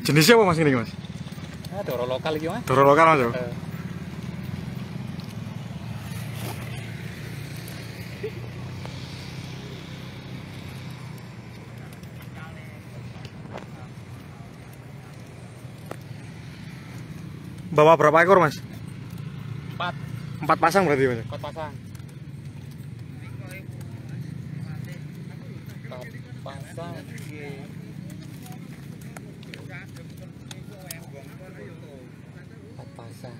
Jenisnya apa Mas ini, Mas? Ah, doro lokal iki, Mas. Doro lokal, Mas. Bawa berapa ekor, Mas? 4 pasang berarti, Mas? 4 pasang. 4 pasang. Pasang.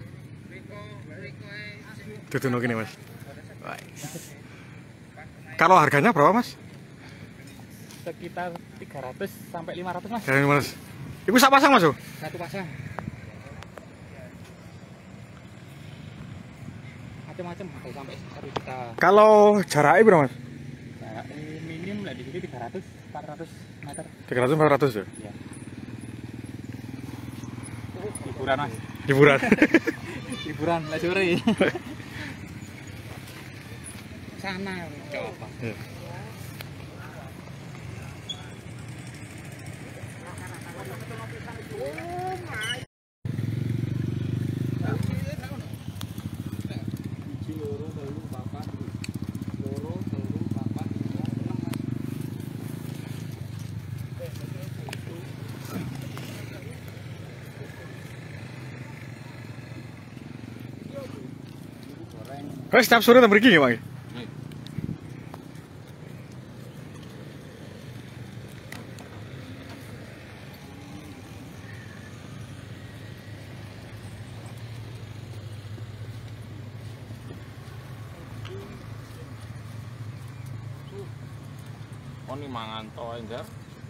Tutup gini, Mas. Kalau harganya berapa, Mas? Sekitar 300 sampai 500, Mas. Ya, Mas. Iku sak pasang, Mas? Satu pasang. Macam-macam sampai 1 juta. Kalau jaraknya berapa, Mas? Jarak minim lah di sini 300 400 meter. 300 400 ya? Iya. Hiburan, Mas. Hiburan. Hiburan lah sore. Sana coba. Ya. Kau setiap sore tak pergi ya, Pak? Oh, ini mangan to enggak?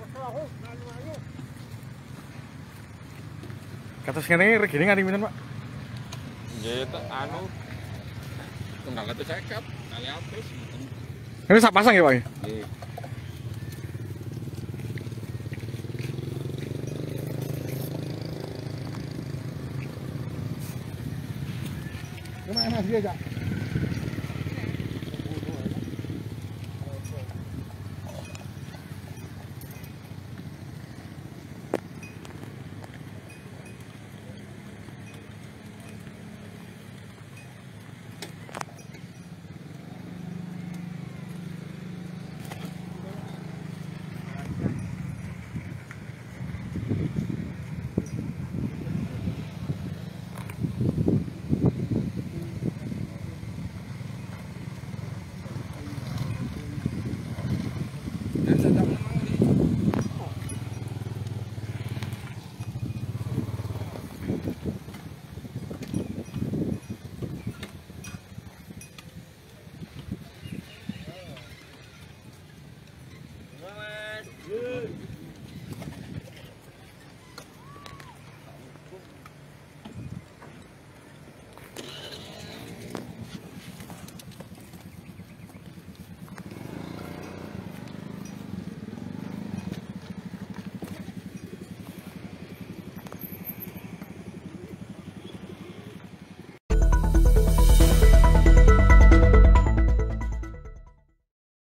Kata sekarang regine nganti pinten, Pak? Nggih, anu tunggal 150 kali habis. Ini sak pasang ya, Pak? Nggih. Kemana Mas dia, Cak?